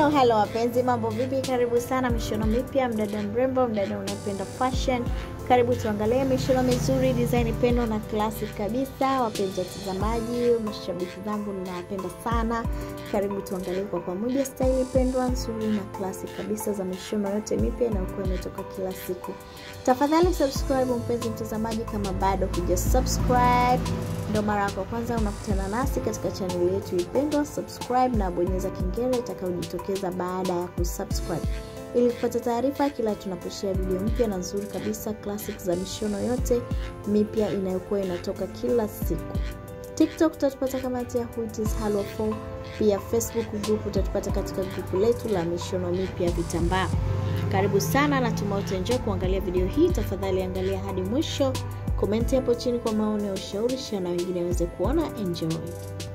Hello wapenzi, mambo vipi? Karibu sana mishono mipya, mdada mrembo, mdada unapenda fashion. Karibu tuangalie mishono mizuri, design pendo na classic kabisa. Wapenzi watazamaji, mashabiki zangu ninawapenda sana. Karibu tuangalie kwa pamoja style pendwa nzuri na classic kabisa za mishono yote mipya inayokuwa inatoka kila siku. Tafadhali subscribe mpenzi mtazamaji kama bado hujasubscribe. Ndio mara yako kwanza unakutana nasi katika channel yetu ipendwa, subscribe na bonyeza kengele itakayojitokeza baada ya kusubscribe ili kupata taarifa kila tunaposhare video mpya na nzuri kabisa classic za mishono yote mipya inayokuwa inatoka kila siku. TikTok utatupata kama @halo4, pia Facebook group utatupata katika group letu la mishono mipya vitambaa. Karibu sana na tumautenjoy kuangalia video hii. Tafadhali angalia hadi mwisho. Comment hapo chini kwa maoni au ushauri, share na wengine waweze kuona. Enjoy.